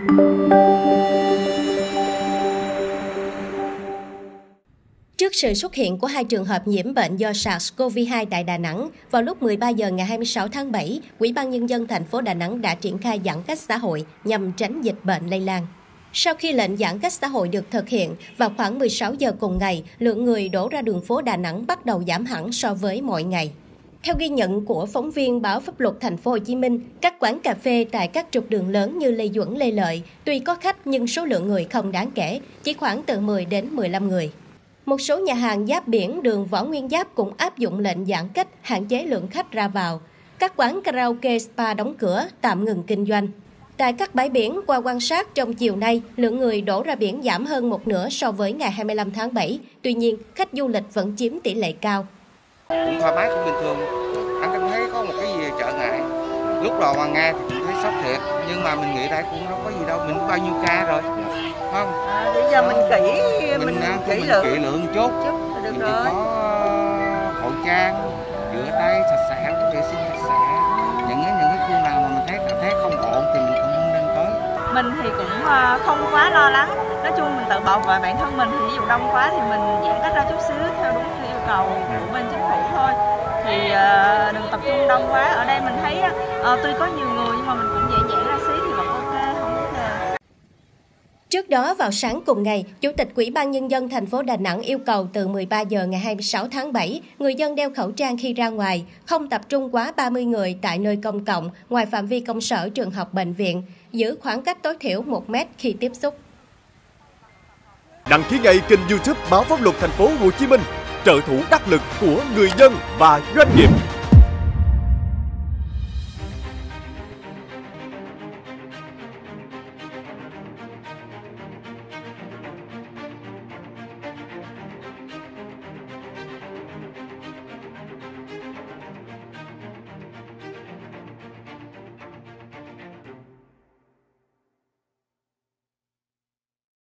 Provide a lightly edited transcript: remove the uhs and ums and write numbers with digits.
Trước sự xuất hiện của 2 trường hợp nhiễm bệnh do SARS-CoV-2 tại Đà Nẵng, vào lúc 13 giờ ngày 26 tháng 7, Ủy ban Nhân dân thành phố Đà Nẵng đã triển khai giãn cách xã hội nhằm tránh dịch bệnh lây lan. Sau khi lệnh giãn cách xã hội được thực hiện, vào khoảng 16 giờ cùng ngày, lượng người đổ ra đường phố Đà Nẵng bắt đầu giảm hẳn so với mọi ngày. Theo ghi nhận của phóng viên báo Pháp luật Thành phố Hồ Chí Minh, các quán cà phê tại các trục đường lớn như Lê Duẩn, Lê Lợi tuy có khách nhưng số lượng người không đáng kể, chỉ khoảng từ 10 đến 15 người. Một số nhà hàng giáp biển đường Võ Nguyên Giáp cũng áp dụng lệnh giãn cách, hạn chế lượng khách ra vào. Các quán karaoke, spa đóng cửa, tạm ngừng kinh doanh. Tại các bãi biển, qua quan sát trong chiều nay, lượng người đổ ra biển giảm hơn một nửa so với ngày 25 tháng 7. Tuy nhiên, khách du lịch vẫn chiếm tỷ lệ cao. Cũng thoải mái, cũng bình thường. Anh không thấy có một cái gì trở ngại. Lúc đầu mà nghe thì cũng thấy sốc thiệt, nhưng mà mình nghĩ đây cũng đâu có gì đâu, mình bao nhiêu ca rồi, không? Bây giờ mình kỹ lượng một chút, được mình rồi. chỉ có khẩu trang, rửa tay sạch sẽ, vệ sinh sạch sẽ. Những cái khu nào mà mình cảm thấy không ổn thì mình cũng không nên tới. Mình thì cũng không quá lo lắng. Nói chung mình tự bảo vệ bản thân mình, thì ví dụ đông quá thì mình giãn cách ra chút xíu theo đúng yêu cầu của bên chính phủ thôi. Thì đừng tập trung đông quá. Ở đây mình thấy tuy có nhiều người nhưng mà mình cũng nhẹ nhàng ra xí thì vẫn ok, không vấn đề. Trước đó, vào sáng cùng ngày, Chủ tịch Ủy ban Nhân dân thành phố Đà Nẵng yêu cầu từ 13 giờ ngày 26 tháng 7, người dân đeo khẩu trang khi ra ngoài, không tập trung quá 30 người tại nơi công cộng, ngoài phạm vi công sở, trường học, bệnh viện, giữ khoảng cách tối thiểu 1 mét khi tiếp xúc. Đăng ký ngay kênh YouTube Báo Pháp luật Thành phố Hồ Chí Minh, trợ thủ đắc lực của người dân và doanh nghiệp.